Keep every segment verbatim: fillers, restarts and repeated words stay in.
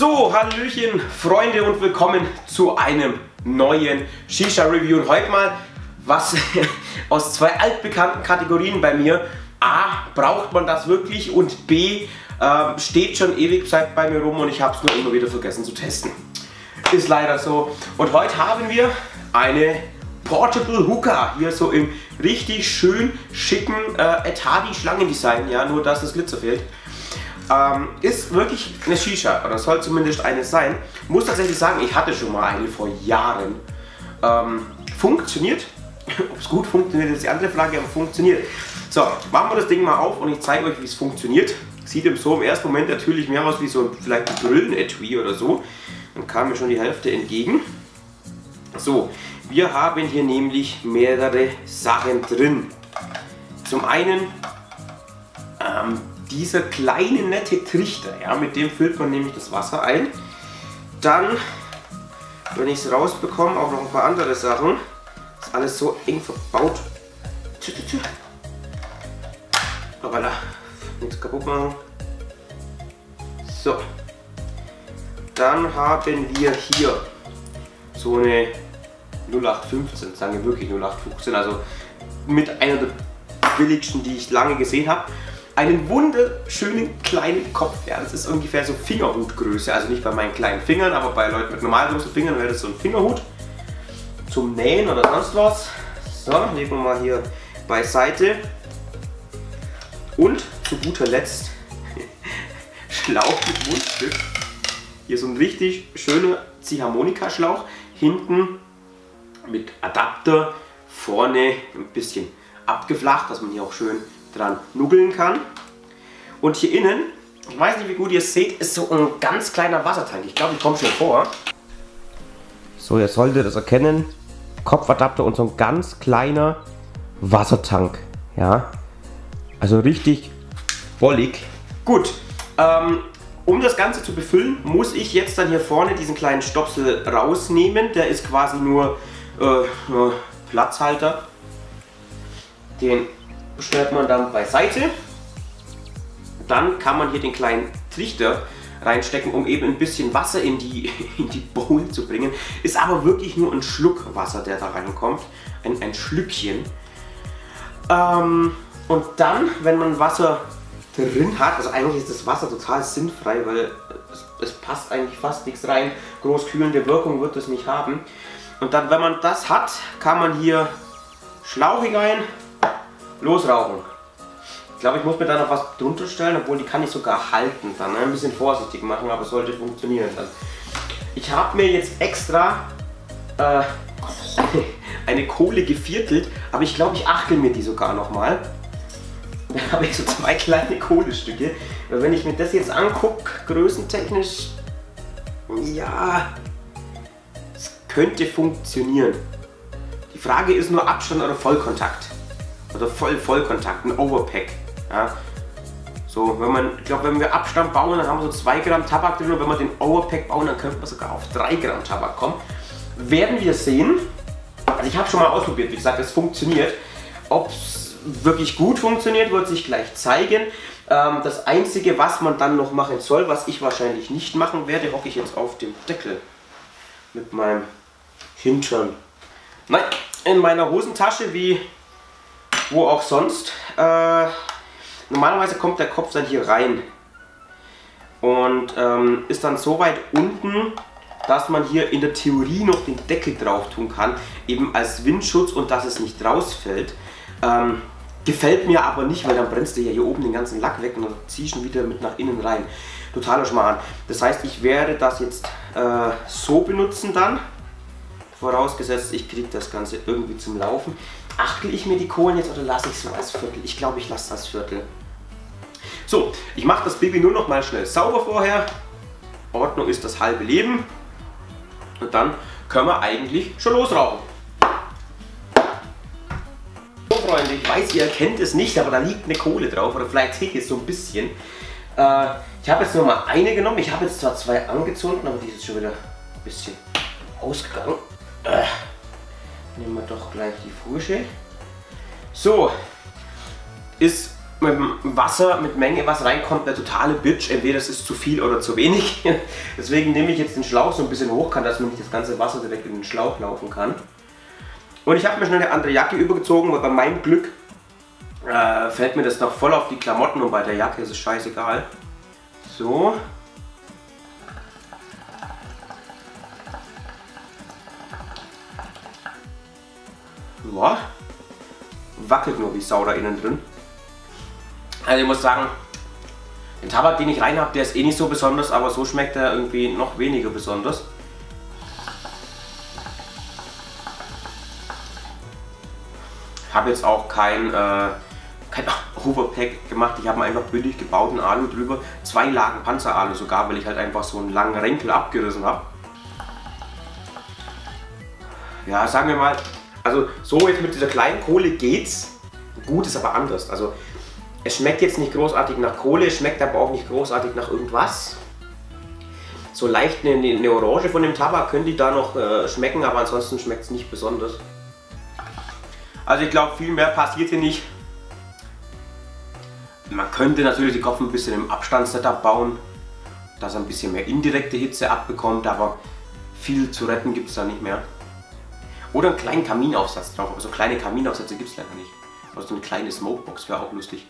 So, Hallöchen, Freunde und willkommen zu einem neuen Shisha-Review. Und heute mal was aus zwei altbekannten Kategorien bei mir. A, braucht man das wirklich? Und B, äh, steht schon ewig Zeit bei mir rum und ich habe es nur immer wieder vergessen zu testen. Ist leider so. Und heute haben wir eine Portable Hookah, hier so im richtig schön schicken äh, Etadi-Schlangendesign, ja, nur dass das Glitzer fehlt. Ähm, ist wirklich eine Shisha, oder soll zumindest eine sein. Muss tatsächlich sagen, ich hatte schon mal eine vor Jahren. Ähm, funktioniert. Ob es gut funktioniert, ist die andere Frage, aber funktioniert. So, machen wir das Ding mal auf und ich zeige euch, wie es funktioniert. Sieht im so im ersten Moment natürlich mehr aus wie so ein, vielleicht ein Brillenetui oder so. Dann kam mir schon die Hälfte entgegen. So, wir haben hier nämlich mehrere Sachen drin. Zum einen ähm, dieser kleine nette Trichter, ja, mit dem füllt man nämlich das Wasser ein. Dann, wenn ich es rausbekomme, auch noch ein paar andere Sachen. Ist alles so eng verbaut. Voilà. Nichts kaputt machen. So. Dann haben wir hier so eine null acht fünfzehn, sagen wir wirklich null acht fünfzehn, also mit einer der billigsten, die ich lange gesehen habe. Einen wunderschönen kleinen Kopf, ja, das ist ungefähr so Fingerhutgröße, also nicht bei meinen kleinen Fingern, aber bei Leuten mit normal großen Fingern wäre das so ein Fingerhut zum Nähen oder sonst was. So, legen wir mal hier beiseite. Und zu guter Letzt Schlauch mit Mundstück. Hier so ein richtig schöner Ziehharmonika-Schlauch, hinten mit Adapter, vorne ein bisschen abgeflacht, dass man hier auch schön dran nuggeln kann. Und hier innen, ich weiß nicht wie gut ihr es seht, ist so ein ganz kleiner Wassertank. Ich glaube, ich komme schon vor. So, jetzt solltet ihr das erkennen. Kopfadapter und so ein ganz kleiner Wassertank. Ja, also richtig bollig. Gut, ähm, um das Ganze zu befüllen, muss ich jetzt dann hier vorne diesen kleinen Stopsel rausnehmen. Der ist quasi nur äh, äh, Platzhalter. Den stellt man dann beiseite. Dann kann man hier den kleinen Trichter reinstecken, um eben ein bisschen Wasser in die, in die Bowl zu bringen. Ist aber wirklich nur ein Schluck Wasser, der da reinkommt. Ein, ein Schlückchen. Ähm, und dann, wenn man Wasser drin hat, also eigentlich ist das Wasser total sinnfrei, weil es, es passt eigentlich fast nichts rein. Groß kühlende Wirkung wird es nicht haben. Und dann, wenn man das hat, kann man hier Schlauch rein, losrauchen. Ich glaube, ich muss mir da noch was drunter stellen, obwohl die kann ich sogar halten dann. Ne? Ein bisschen vorsichtig machen, aber es sollte funktionieren dann. Ich habe mir jetzt extra äh, eine Kohle geviertelt, aber ich glaube, ich achtel mir die sogar noch mal. Da habe ich so zwei kleine Kohlestücke. Weil wenn ich mir das jetzt angucke, größentechnisch, ja, es könnte funktionieren. Die Frage ist nur Abstand oder Vollkontakt. Oder voll Vollkontakt, ein Overpack. Ja. So, wenn man, ich glaube, wenn wir Abstand bauen, dann haben wir so zwei Gramm Tabak drin. Und wenn wir den Overpack bauen, dann könnte man sogar auf drei Gramm Tabak kommen. Werden wir sehen. Also ich habe schon mal ausprobiert, wie gesagt, es funktioniert. Ob es wirklich gut funktioniert, wird sich gleich zeigen. Ähm, das Einzige, was man dann noch machen soll, was ich wahrscheinlich nicht machen werde, hocke ich jetzt auf dem Deckel mit meinem Hintern. Nein, in meiner Hosentasche, wie wo auch sonst. Äh, normalerweise kommt der Kopf dann hier rein und ähm, ist dann so weit unten, dass man hier in der Theorie noch den Deckel drauf tun kann, eben als Windschutz und dass es nicht rausfällt. Ähm, gefällt mir aber nicht, weil dann brennst du ja hier oben den ganzen Lack weg und dann ziehst du ihn wieder mit nach innen rein. Totaler Schmarrn. Das heißt, ich werde das jetzt äh, so benutzen dann, vorausgesetzt ich kriege das Ganze irgendwie zum Laufen. Achtel ich mir die Kohlen jetzt oder lasse ich es so als Viertel? Ich glaube, ich lasse es als Viertel. So, ich mache das Baby nur noch mal schnell sauber vorher. Ordnung ist das halbe Leben. Und dann können wir eigentlich schon losrauchen. So Freunde, ich weiß, ihr erkennt es nicht, aber da liegt eine Kohle drauf. Oder vielleicht seht ihr es so ein bisschen. Äh, ich habe jetzt nur mal eine genommen. Ich habe jetzt zwar zwei angezündet, aber die ist schon wieder ein bisschen ausgegangen. Äh. Nehmen wir doch gleich die frische. So, ist mit dem Wasser, mit Menge was reinkommt, eine totale Bitch. Entweder es ist zu viel oder zu wenig. Deswegen nehme ich jetzt den Schlauch so ein bisschen hochkant, dass man nicht das ganze Wasser direkt in den Schlauch laufen kann. Und ich habe mir schnell eine andere Jacke übergezogen, weil bei meinem Glück äh, fällt mir das noch voll auf die Klamotten und bei der Jacke ist es scheißegal. So. Ja. Wackelt nur wie Sau da innen drin. Also ich muss sagen, den Tabak, den ich rein habe, der ist eh nicht so besonders, aber so schmeckt er irgendwie noch weniger besonders. Ich habe jetzt auch kein, äh, kein Overpack gemacht, ich habe mir einfach billig gebauten Alu drüber. Zwei Lagen Panzeralu sogar, weil ich halt einfach so einen langen Renkel abgerissen habe. Ja, sagen wir mal, also so jetzt mit dieser kleinen Kohle geht's. Gut ist aber anders. Also es schmeckt jetzt nicht großartig nach Kohle, es schmeckt aber auch nicht großartig nach irgendwas. So leicht eine, eine Orange von dem Tabak könnte die da noch äh, schmecken, aber ansonsten schmeckt es nicht besonders. Also ich glaube, viel mehr passiert hier nicht. Man könnte natürlich den Kopf ein bisschen im Abstandssetup bauen, dass er ein bisschen mehr indirekte Hitze abbekommt, aber viel zu retten gibt es da nicht mehr. Oder einen kleinen Kaminaufsatz drauf, aber so kleine Kaminaufsätze gibt es leider nicht. Also so eine kleine Smokebox wäre auch lustig.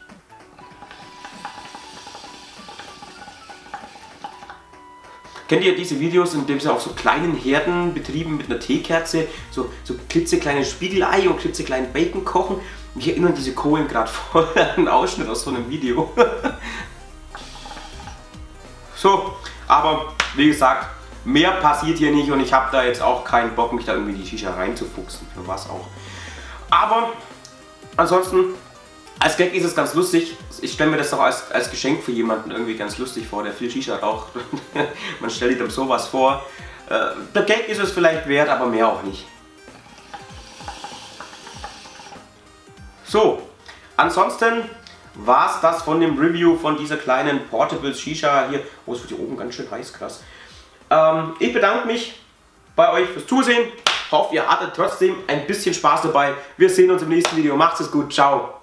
Kennt ihr diese Videos, in denen sie auf so kleinen Herden betrieben mit einer Teekerze so, so klitzekleine Spiegelei und klitzekleinen Bacon kochen? Mich erinnern diese Kohlen gerade voll an einen Ausschnitt aus so einem Video. So, aber wie gesagt, mehr passiert hier nicht und ich habe da jetzt auch keinen Bock, mich da irgendwie in die Shisha reinzufuchsen, für was auch. Aber ansonsten, als Gag ist es ganz lustig. Ich stelle mir das doch als, als Geschenk für jemanden irgendwie ganz lustig vor, der viel Shisha raucht. Man stellt ihm sowas vor. Äh, der Gag ist es vielleicht wert, aber mehr auch nicht. So, ansonsten war es das von dem Review von dieser kleinen Portable Shisha hier. Oh, es wird hier oben ganz schön heiß, krass. Ähm, ich bedanke mich bei euch fürs Zusehen. Hoffe, ihr hattet trotzdem ein bisschen Spaß dabei. Wir sehen uns im nächsten Video. Macht's es gut. Ciao.